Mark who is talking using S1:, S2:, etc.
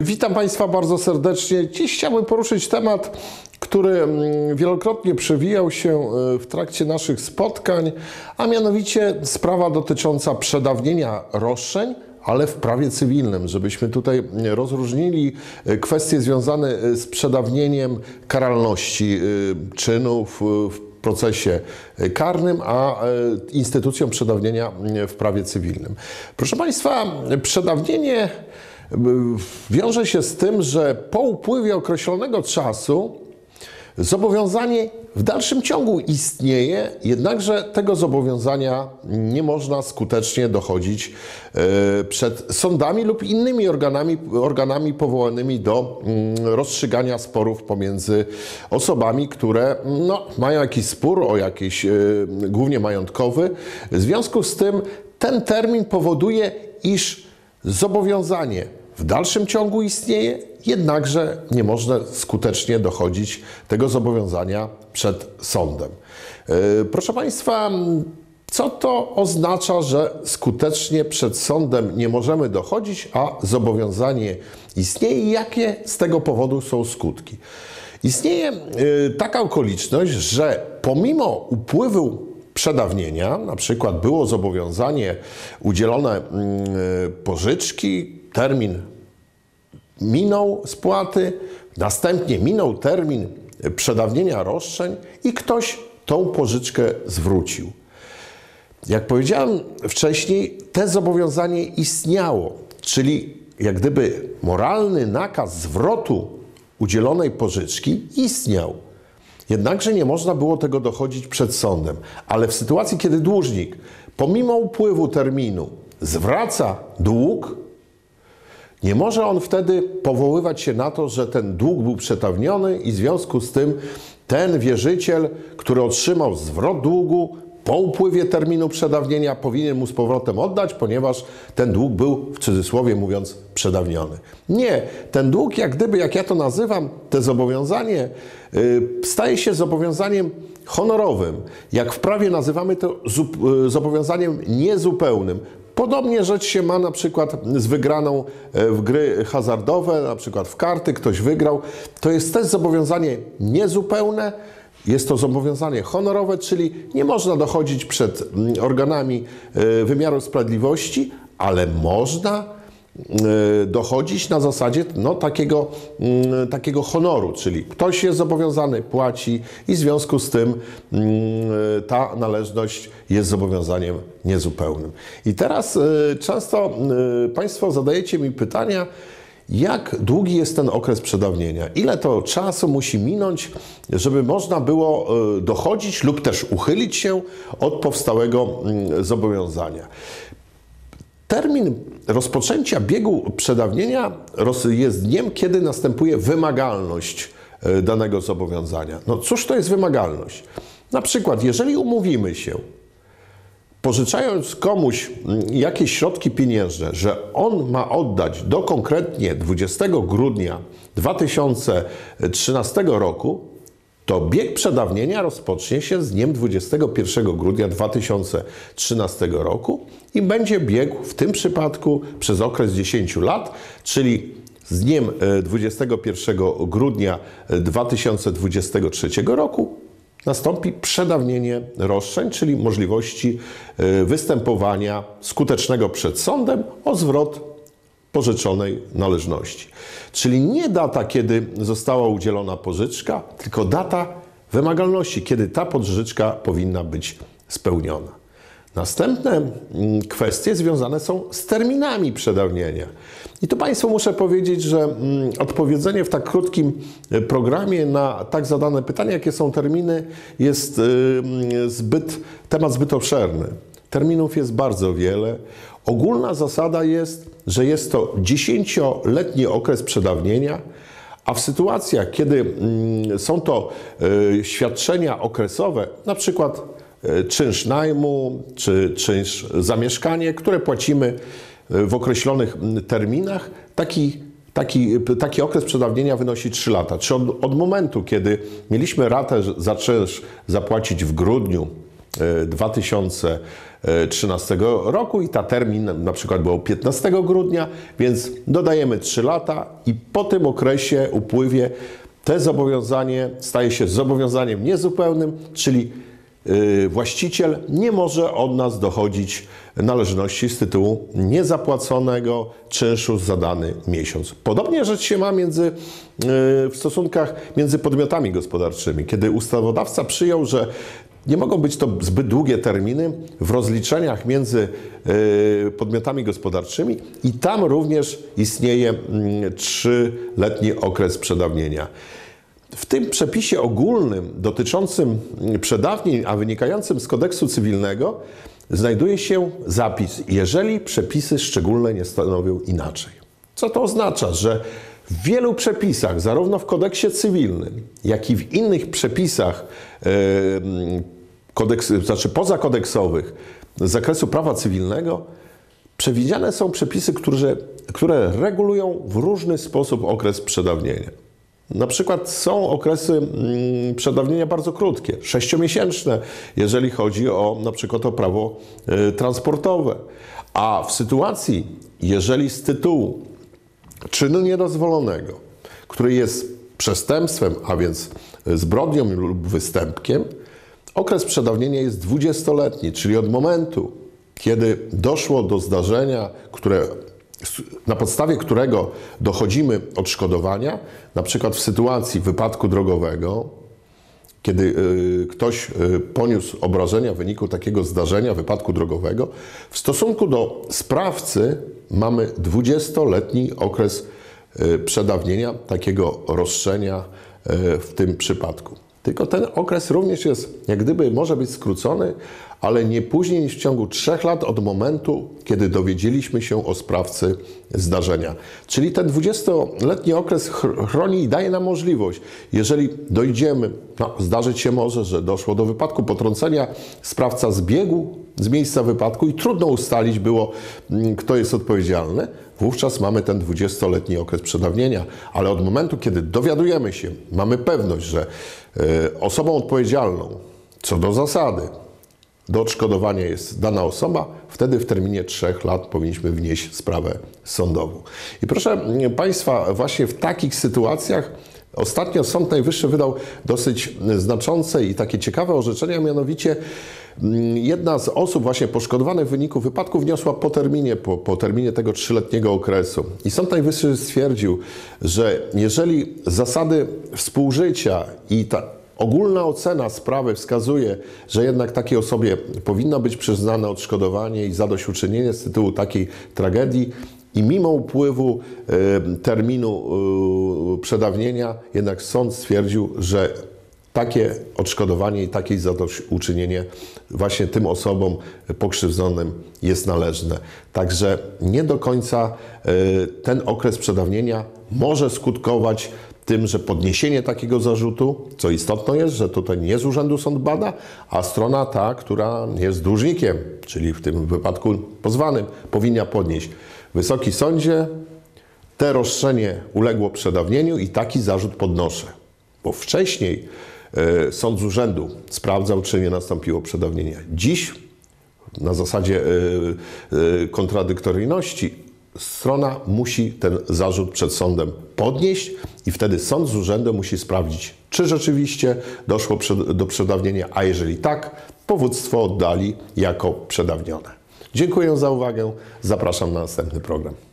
S1: Witam Państwa bardzo serdecznie. Dziś chciałbym poruszyć temat, który wielokrotnie przewijał się w trakcie naszych spotkań, a mianowicie sprawa dotycząca przedawnienia roszczeń, ale w prawie cywilnym, żebyśmy tutaj rozróżnili kwestie związane z przedawnieniem karalności czynów w procesie karnym, a instytucją przedawnienia w prawie cywilnym. Proszę Państwa, przedawnienie wiąże się z tym, że po upływie określonego czasu zobowiązanie w dalszym ciągu istnieje, jednakże tego zobowiązania nie można skutecznie dochodzić przed sądami lub innymi organami powołanymi do rozstrzygania sporów pomiędzy osobami, które mają jakiś spór o jakiś głównie majątkowy. W związku z tym ten termin powoduje, iż zobowiązanie w dalszym ciągu istnieje, jednakże nie można skutecznie dochodzić tego zobowiązania przed sądem. Proszę Państwa, co to oznacza, że skutecznie przed sądem nie możemy dochodzić, a zobowiązanie istnieje i jakie z tego powodu są skutki? Istnieje taka okoliczność, że pomimo upływu przedawnienia, na przykład było zobowiązanie udzielone pożyczki, termin minął spłaty, następnie minął termin przedawnienia roszczeń i ktoś tą pożyczkę zwrócił. Jak powiedziałem wcześniej, to zobowiązanie istniało, czyli jak gdyby moralny nakaz zwrotu udzielonej pożyczki istniał. Jednakże nie można było tego dochodzić przed sądem. Ale w sytuacji, kiedy dłużnik pomimo upływu terminu zwraca dług, nie może on wtedy powoływać się na to, że ten dług był przedawniony i w związku z tym ten wierzyciel, który otrzymał zwrot długu po upływie terminu przedawnienia, powinien mu z powrotem oddać, ponieważ ten dług był, w cudzysłowie mówiąc, przedawniony. Nie, ten dług, jak gdyby, jak ja to nazywam, to zobowiązanie staje się zobowiązaniem honorowym. Jak w prawie nazywamy to zobowiązaniem niezupełnym. Podobnie rzecz się ma na przykład z wygraną w gry hazardowe, na przykład w karty, ktoś wygrał. To jest też zobowiązanie niezupełne, jest to zobowiązanie honorowe, czyli nie można dochodzić przed organami wymiaru sprawiedliwości, ale można dochodzić na zasadzie takiego honoru, czyli ktoś jest zobowiązany, płaci i w związku z tym ta należność jest zobowiązaniem niezupełnym. I teraz często Państwo zadajecie mi pytania, jak długi jest ten okres przedawnienia? Ile to czasu musi minąć, żeby można było dochodzić lub też uchylić się od powstałego zobowiązania? Termin rozpoczęcia biegu przedawnienia jest dniem, kiedy następuje wymagalność danego zobowiązania. No cóż to jest wymagalność? Na przykład, jeżeli umówimy się, pożyczając komuś jakieś środki pieniężne, że on ma oddać do konkretnie 20 grudnia 2013 roku, to bieg przedawnienia rozpocznie się z dniem 21 grudnia 2013 roku i będzie biegł w tym przypadku przez okres 10 lat, czyli z dniem 21 grudnia 2023 roku nastąpi przedawnienie roszczeń, czyli możliwości występowania skutecznego przed sądem o zwrot pożyczonej należności. Czyli nie data, kiedy została udzielona pożyczka, tylko data wymagalności, kiedy ta pożyczka powinna być spełniona. Następne kwestie związane są z terminami przedawnienia. I tu Państwu muszę powiedzieć, że odpowiedzenie w tak krótkim programie na tak zadane pytania, jakie są terminy, jest temat zbyt obszerny. Terminów jest bardzo wiele. Ogólna zasada jest, że jest to 10-letni okres przedawnienia, a w sytuacjach, kiedy są to świadczenia okresowe, na przykład czynsz najmu czy czynsz zamieszkanie, które płacimy w określonych terminach, taki okres przedawnienia wynosi 3 lata. Czy od momentu, kiedy mieliśmy ratę za czynsz zapłacić w grudniu 2013 roku i ta termin na przykład był 15 grudnia, więc dodajemy 3 lata i po tym okresie, upływie, to zobowiązanie staje się zobowiązaniem niezupełnym, czyli właściciel nie może od nas dochodzić należności z tytułu niezapłaconego czynszu za dany miesiąc. Podobnie rzecz się ma w stosunkach między podmiotami gospodarczymi, kiedy ustawodawca przyjął, że nie mogą być to zbyt długie terminy w rozliczeniach między podmiotami gospodarczymi i tam również istnieje 3-letni okres przedawnienia. W tym przepisie ogólnym dotyczącym przedawnień, a wynikającym z kodeksu cywilnego, znajduje się zapis, jeżeli przepisy szczególne nie stanowią inaczej. Co to oznacza? Że w wielu przepisach, zarówno w kodeksie cywilnym, jak i w innych przepisach pozakodeksowych z zakresu prawa cywilnego, przewidziane są przepisy, które regulują w różny sposób okres przedawnienia. Na przykład są okresy przedawnienia bardzo krótkie, 6-miesięczne, jeżeli chodzi na przykład o prawo transportowe. A w sytuacji, jeżeli z tytułu czynu niedozwolonego, który jest przestępstwem, a więc zbrodnią lub występkiem, okres przedawnienia jest 20-letni, czyli od momentu, kiedy doszło do zdarzenia, na podstawie którego dochodzimy odszkodowania, na przykład w sytuacji wypadku drogowego, kiedy ktoś poniósł obrażenia w wyniku takiego zdarzenia, wypadku drogowego, w stosunku do sprawcy mamy 20-letni okres przedawnienia takiego roszczenia w tym przypadku. Tylko ten okres również jest, jak gdyby, może być skrócony, ale nie później niż w ciągu 3 lat od momentu, kiedy dowiedzieliśmy się o sprawcy zdarzenia. Czyli ten 20-letni okres chroni i daje nam możliwość, jeżeli dojdziemy, zdarzyć się może, że doszło do wypadku, potrącenia, sprawca zbiegł z miejsca wypadku i trudno ustalić było, kto jest odpowiedzialny, wówczas mamy ten 20-letni okres przedawnienia, ale od momentu, kiedy dowiadujemy się, mamy pewność, że osobą odpowiedzialną co do zasady do odszkodowania jest dana osoba, wtedy w terminie 3 lat powinniśmy wnieść sprawę sądową. I proszę Państwa, właśnie w takich sytuacjach ostatnio Sąd Najwyższy wydał dosyć znaczące i takie ciekawe orzeczenia, mianowicie jedna z osób właśnie poszkodowanych w wyniku wypadku wniosła po terminie tego 3-letniego okresu. I Sąd Najwyższy stwierdził, że jeżeli zasady współżycia i ta ogólna ocena sprawy wskazuje, że jednak takiej osobie powinno być przyznane odszkodowanie i zadośćuczynienie z tytułu takiej tragedii, i mimo upływu terminu przedawnienia, jednak sąd stwierdził, że takie odszkodowanie i takie zadośćuczynienie właśnie tym osobom pokrzywdzonym jest należne. Także nie do końca ten okres przedawnienia może skutkować tym, że podniesienie takiego zarzutu, co istotne jest, że tutaj nie z urzędu sąd bada, a strona ta, która jest dłużnikiem, czyli w tym wypadku pozwanym, powinna podnieść. Wysoki Sądzie, te roszczenie uległo przedawnieniu i taki zarzut podnoszę. Bo wcześniej sąd z urzędu sprawdzał, czy nie nastąpiło przedawnienie. Dziś na zasadzie kontradyktoryjności strona musi ten zarzut przed sądem podnieść i wtedy sąd z urzędu musi sprawdzić, czy rzeczywiście doszło do przedawnienia, a jeżeli tak, powództwo oddali jako przedawnione. Dziękuję za uwagę. Zapraszam na następny program.